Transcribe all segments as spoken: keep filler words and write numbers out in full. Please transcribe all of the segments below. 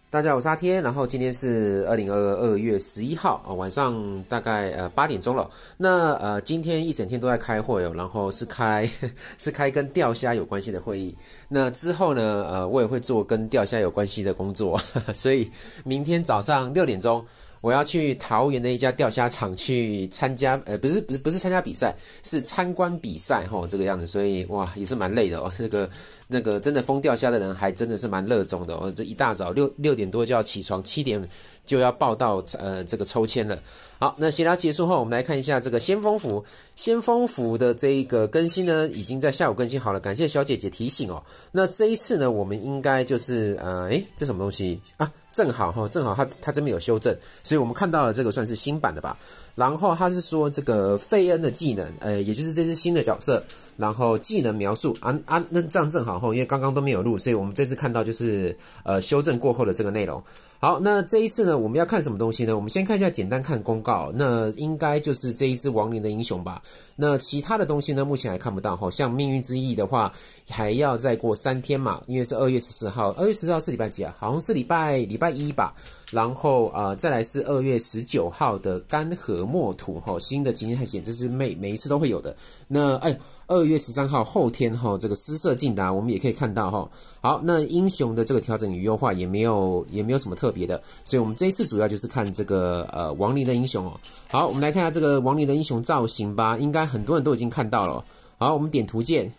大家好，我是阿天，然后今天是二零二二二月十一号啊，晚上大概呃八点钟了。那呃今天一整天都在开会哦，然后是开是开跟钓虾有关系的会议。那之后呢，呃我也会做跟钓虾有关系的工作，所以明天早上六点钟。我要去桃园的一家钓虾场去参加，呃，不是不是不是参加比赛，是参观比赛吼，这个样子，所以哇也是蛮累的哦。那个那个真的疯钓虾的人还真的是蛮热衷的哦。这一大早六六点多就要起床，七点就要报到呃这个抽签了。好，那闲聊结束后，我们来看一下这个先锋服，先锋服的这一个更新呢，已经在下午更新好了，感谢小姐姐提醒哦。那这一次呢，我们应该就是呃，诶，这什么东西啊？正好哈，正好他他这边有修正，所以我们看到了这个算是新版的吧。然后他是说这个费恩的技能，呃，也就是这只新的角色，然后技能描述啊啊，那这样正好哈，因为刚刚都没有录，所以我们这次看到就是呃修正过后的这个内容。好，那这一次呢，我们要看什么东西呢？我们先看一下，简单看公告，那应该就是这一只亡灵的英雄吧。那其他的东西呢，目前还看不到哈。像命运之翼的话，还要再过三天嘛，因为是二月十四号，二月十四号是礼拜几啊？好像是礼拜礼拜一吧。然后呃，再来是二月十九号的干涸墨土哈，新的经验探险，这是每每一次都会有的。那哎，二月十三号后天哈，这个失色劲达我们也可以看到哈。好，那英雄的这个调整与优化也没有也没有什么特别的，所以我们这一次主要就是看这个呃亡灵的英雄哦。好，我们来看一下这个亡灵的英雄造型吧，应该很多人都已经看到了。好，我们点图鉴，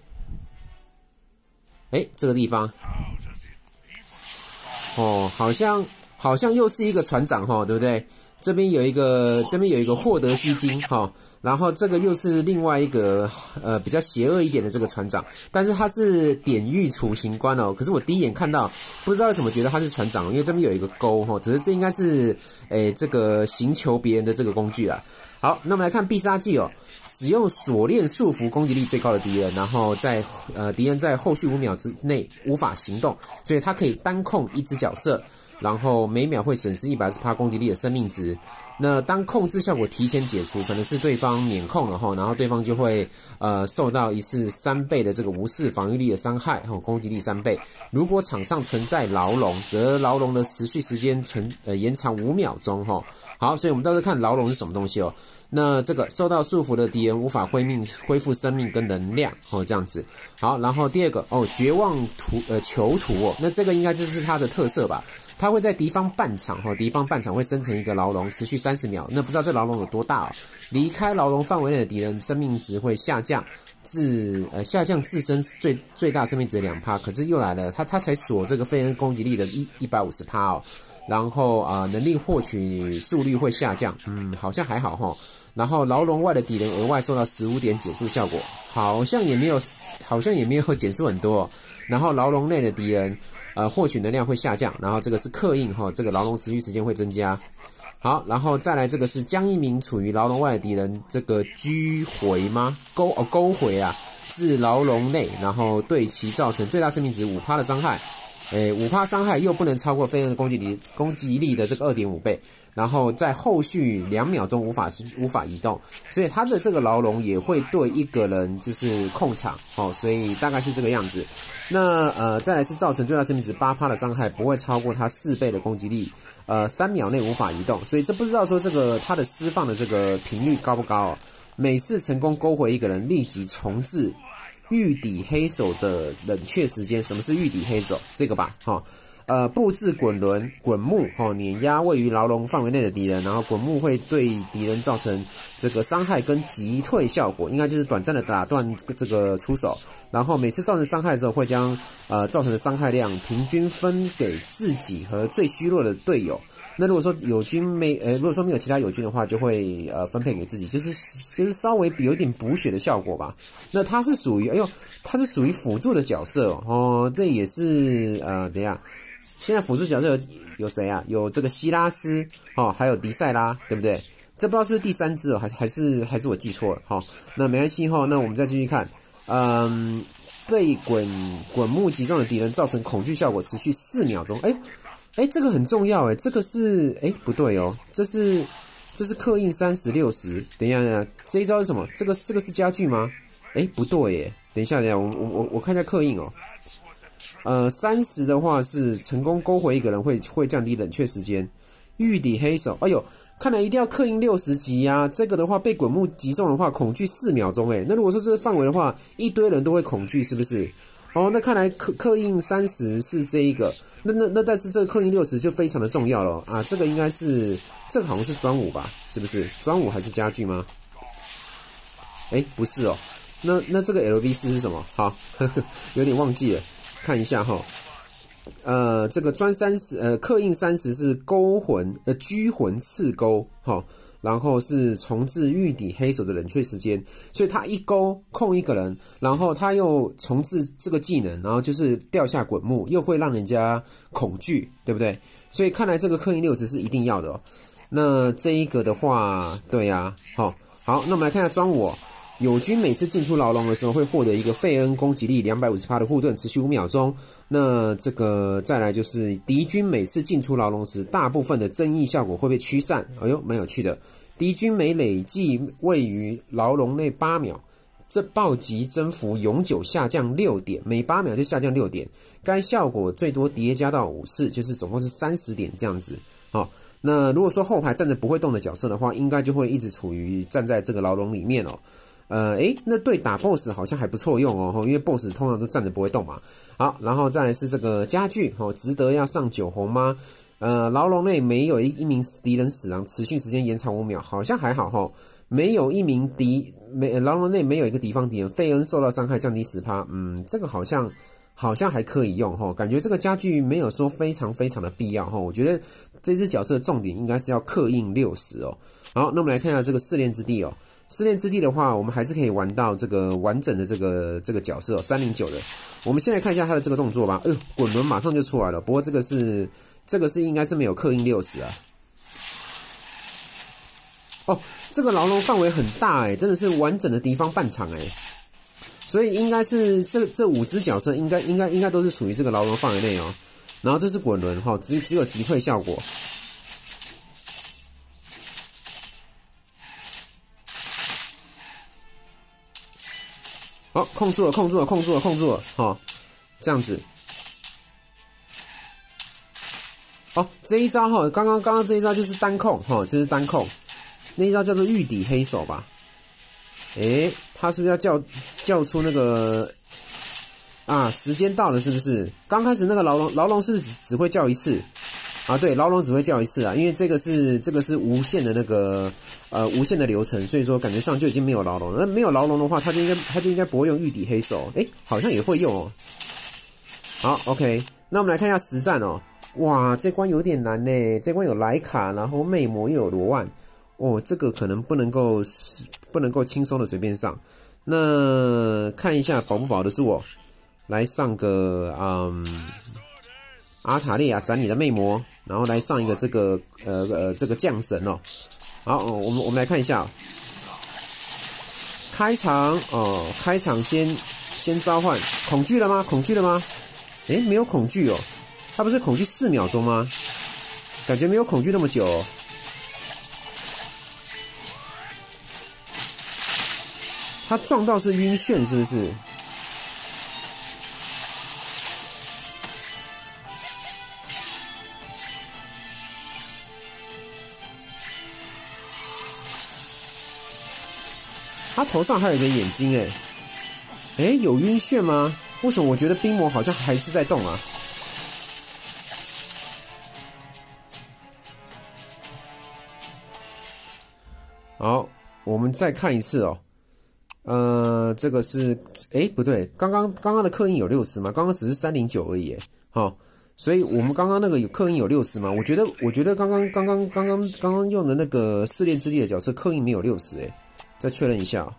哎，这个地方，哦，好像。好像又是一个船长哈，对不对？这边有一个，这边有一个获得吸金哈，然后这个又是另外一个呃比较邪恶一点的这个船长，但是他是典狱处刑官哦。可是我第一眼看到，不知道为什么觉得他是船长，因为这边有一个钩哈，只是这应该是诶这个刑求别人的这个工具啦。好，那我们来看必杀技哦，使用锁链束缚攻击力最高的敌人，然后在呃敌人在后续五秒之内无法行动，所以他可以单控一只角色。然后每秒会损失 百分之一百二十 攻击力的生命值。那当控制效果提前解除，可能是对方免控了后，然后对方就会呃受到一次三倍的这个无视防御力的伤害，后攻击力三倍。如果场上存在牢笼，则牢笼的持续时间存呃延长五秒钟哈。好，所以我们到时候看牢笼是什么东西哦。那这个受到束缚的敌人无法恢命恢复生命跟能量哦，这样子。好，然后第二个哦，绝望图呃囚徒哦，那这个应该就是它的特色吧。它会在敌方半场哈，敌方半场会生成一个牢笼，持续三十秒。那不知道这牢笼有多大哦？离开牢笼范围内的敌人生命值会下降至呃下降自身最最大生命值两 百分之一。可是又来了，它它才锁这个费恩攻击力的一一百五十哦。然后啊、呃，能力获取速率会下降，嗯，好像还好哈。然后牢笼外的敌人额外受到十五点减速效果，好像也没有，好像也没有减速很多、哦。然后牢笼内的敌人，呃，获取能量会下降。然后这个是刻印哈，这个牢笼持续时间会增加。好，然后再来这个是将一名处于牢笼外的敌人这个拘回吗？勾哦勾回啊，至牢笼内，然后对其造成最大生命值 百分之五 的伤害。诶 百分之五 伤害又不能超过费恩的攻击力攻击力的这个 二点五倍，然后在后续两秒钟无法无法移动，所以他的这个牢笼也会对一个人就是控场哦，所以大概是这个样子。那呃再来是造成最大生命值 百分之八 的伤害，不会超过他四倍的攻击力，呃三秒内无法移动，所以这不知道说这个他的释放的这个频率高不高哦？每次成功勾回一个人，立即重置玉底黑手的冷却时间。什么是玉底黑手？这个吧，哈、哦，呃，布置滚轮、滚木，哈、哦，碾压位于牢笼范围内的敌人，然后滚木会对敌人造成这个伤害跟击退效果，应该就是短暂的打断这个出手。然后每次造成伤害的时候，会将呃造成的伤害量平均分给自己和最虚弱的队友。那如果说友军没呃，如果说没有其他友军的话，就会呃分配给自己，就是就是稍微有点补血的效果吧。那它是属于哎呦，它是属于辅助的角色 哦, 哦，这也是呃，等一下，现在辅助角色有有谁啊？有这个希拉斯哦，还有迪塞拉，对不对？这不知道是不是第三只哦，还还是还是我记错了哈、哦？那没关系哈、哦，那我们再继续看，嗯，被滚滚木击中的敌人造成恐惧效果持续四秒钟，哎。哎，这个很重要哎，这个是哎不对哦，这是这是刻印三十六十。等一下，等一下，这一招是什么？这个这个是家具吗？哎，不对耶，等一下，等一下，我我我我看一下刻印哦。 呃，三十的话是成功勾回一个人会会降低冷却时间。玉底黑手，哎呦，看来一定要刻印六十级呀！这个的话被滚木击中的话，恐惧四秒钟，哎，那如果说这个范围的话，一堆人都会恐惧，是不是？哦，那看来刻刻印三十是这一个，那那那但是这个刻印六十就非常的重要了啊！这个应该是这个好像是专武吧？是不是专武还是家具吗？哎，不是哦，那那这个 L V 四是什么？好，呵呵，有点忘记了，看一下哈。呃，这个专三十，呃，刻印三十是勾魂，呃，拘魂刺勾，哈，然后是重置玉底黑手的冷却时间，所以他一勾控一个人，然后他又重置这个技能，然后就是掉下滚木，又会让人家恐惧，对不对？所以看来这个刻印六十是一定要的哦。那这一个的话，对呀、啊，好，好，那我们来看一下专武。友军每次进出牢笼的时候，会获得一个费恩攻击力 百分之两百五十 的护盾，持续五秒钟。那这个再来就是敌军每次进出牢笼时，大部分的增益效果会被驱散。哎呦，蛮有趣的。敌军每累计位于牢笼内八秒，这暴击增幅永久下降六点，每八秒就下降六点。该效果最多叠加到五次，就是总共是三十点这样子。好，那如果说后排站着不会动的角色的话，应该就会一直处于站在这个牢笼里面哦。呃，诶，那对打 boss 好像还不错用哦，因为 boss 通常都站着不会动嘛。好，然后再来是这个家具哦，值得要上九红吗？呃，牢笼内没有一名敌人死亡，持续时间延长五秒，好像还好哈、哦。没有一名敌，没牢笼内没有一个敌方敌人，费恩受到伤害降低 百分之十， 嗯，这个好像好像还可以用哈、哦，感觉这个家具没有说非常非常的必要哈、哦。我觉得这只角色的重点应该是要刻印六十哦。好，那我们来看一下这个试炼之地哦。试炼之地的话，我们还是可以玩到这个完整的这个这个角色哦，三零九的。我们先来看一下他的这个动作吧。哎呦，滚轮马上就出来了。不过这个是这个是应该是没有刻印六十啊。哦，这个牢笼范围很大哎，真的是完整的敌方半场哎。所以应该是这这五只角色应该应该应该都是属于这个牢笼范围内哦。然后这是滚轮哈、哦，只只有击退效果。好，控住了，控住了，控住了，控住了，好、哦，这样子。好、哦，这一招哈，刚刚刚刚这一招就是单控哈、哦，就是单控，那一招叫做玉底黑手吧？诶，他是不是要叫叫出那个啊？时间到了是不是？刚开始那个牢笼牢笼是不是只只会叫一次？啊，对，牢笼只会叫一次啊，因为这个是这个是无限的那个呃无限的流程，所以说感觉上就已经没有牢笼了。那没有牢笼的话，他就应该他就应该不会用玉底黑手，诶，好像也会用哦。好 ，OK， 那我们来看一下实战哦。哇，这关有点难呢，这关有莱卡，然后魅魔又有罗万，哦，这个可能不能够不能够轻松的随便上。那看一下保不保得住哦，来上个嗯。阿塔利亚斩你的魅魔，然后来上一个这个呃呃这个降神哦。好，哦、我们我们来看一下、哦，开场哦，开场先先召唤恐惧了吗？恐惧了吗？诶，没有恐惧哦，他不是恐惧四秒钟吗？感觉没有恐惧那么久、哦。他撞到是晕眩是不是？他头上还有一个眼睛诶，诶，有晕眩吗？为什么我觉得冰魔好像还是在动啊？好，我们再看一次哦。呃，这个是诶不对，刚刚刚刚的刻印有六十吗？刚刚只是三零九而已诶。好、哦，所以我们刚刚那个有刻印有六十吗？我觉得我觉得刚刚刚刚刚刚刚刚用的那个试炼之地的角色刻印没有六十诶。再确认一下、哦，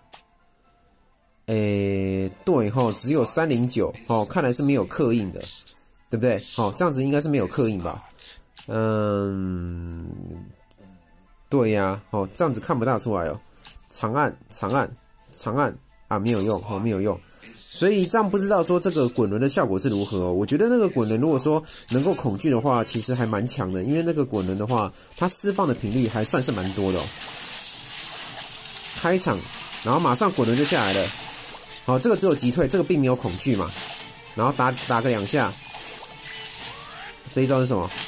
诶，对哈、哦，只有三零九，哦，看来是没有刻印的，对不对？好、哦，这样子应该是没有刻印吧？嗯，对呀、啊，哦，这样子看不大出来哦。长按，长按，长按啊，没有用，哦，没有用。所以这样不知道说这个滚轮的效果是如何哦。我觉得那个滚轮如果说能够恐惧的话，其实还蛮强的，因为那个滚轮的话，它释放的频率还算是蛮多的哦。开场，然后马上滚轮就下来了。好，这个只有击退，这个并没有恐惧嘛。 然后打打个两下。这一招是什么？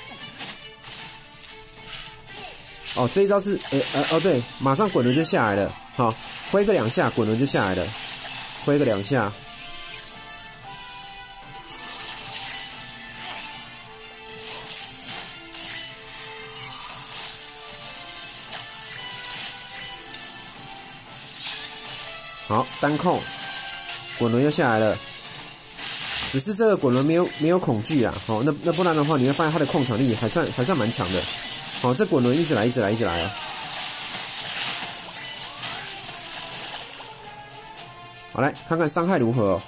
哦，这一招是诶呃哦对，马上滚轮就下来了，好，挥个两下，滚轮就下来了，挥个两下。好，单控，滚轮又下来了。只是这个滚轮没有没有恐惧啦，好、哦，那那不然的话，你会发现它的控场力还算还算蛮强的。好、哦，这滚轮一直来，一直来，一直来啊！好，来看看伤害如何哦。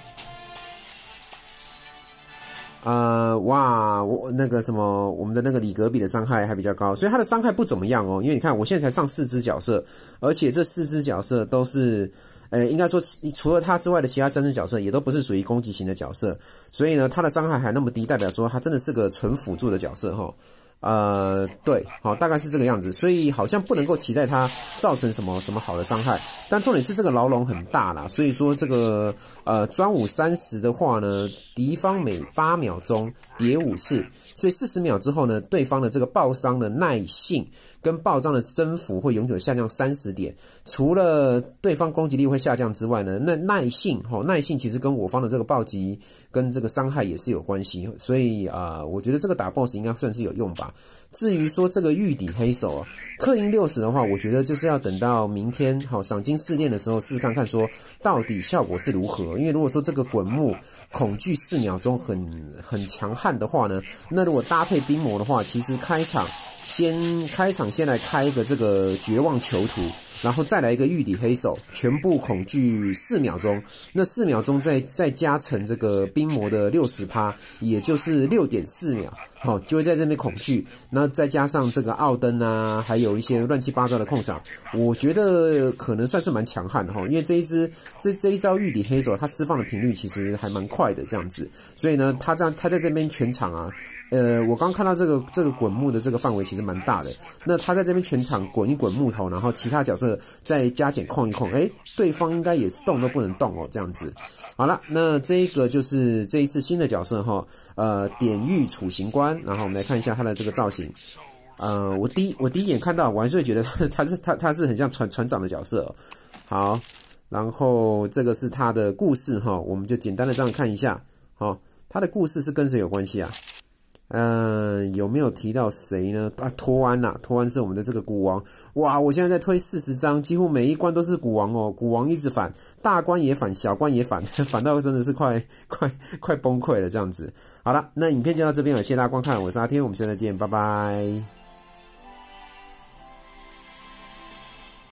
呃，哇，我那个什么，我们的那个里格比的伤害还比较高，所以他的伤害不怎么样哦。因为你看，我现在才上四只角色，而且这四只角色都是。呃，应该说，除了他之外的其他三只角色也都不是属于攻击型的角色，所以呢，他的伤害还那么低，代表说他真的是个纯辅助的角色哈。呃，对，好，大概是这个样子，所以好像不能够期待它造成什么什么好的伤害。但重点是这个牢笼很大啦，所以说这个呃专武三十的话呢，敌方每八秒钟叠五次，所以四十秒之后呢，对方的这个爆伤的耐性跟爆伤的增幅会永久下降三十点。除了对方攻击力会下降之外呢，那耐性哈、哦，耐性其实跟我方的这个暴击跟这个伤害也是有关系，所以啊、呃，我觉得这个打 boss 应该算是有用吧。至于说这个玉底黑手啊，克银六十的话，我觉得就是要等到明天好赏金试炼的时候试看看说到底效果是如何。因为如果说这个滚木恐惧四秒钟很很强悍的话呢，那如果搭配冰魔的话，其实开场先开场先来开一个这个绝望囚徒。然后再来一个玉底黑手，全部恐惧四秒钟，那四秒钟再再加成这个冰魔的 百分之六十， 也就是六点四秒，好、哦，就会在这边恐惧，那再加上这个奥登啊，还有一些乱七八糟的控场，我觉得可能算是蛮强悍的哈、哦，因为这一支这这一招玉底黑手，它释放的频率其实还蛮快的这样子，所以呢，他这样他在这边全场啊。呃，我刚看到这个这个滚木的这个范围其实蛮大的，那他在这边全场滚一滚木头，然后其他角色再加减控一控，诶，对方应该也是动都不能动哦，这样子。好了，那这一个就是这一次新的角色哈，呃，典狱处刑官，然后我们来看一下他的这个造型。呃，我第一我第一眼看到，我还是会觉得他是他他是很像船船长的角色、哦。好，然后这个是他的故事哈，我们就简单的这样看一下。好，他的故事是跟谁有关系啊？呃，有没有提到谁呢？啊，托安呐、啊，托安是我们的这个古王。哇，我现在在推四十章，几乎每一关都是古王哦，古王一直反，大关也反，小关也反，反到真的是快快快崩溃了这样子。好了，那影片就到这边了，谢谢大家观看，我是阿天，我们下次再见，拜拜。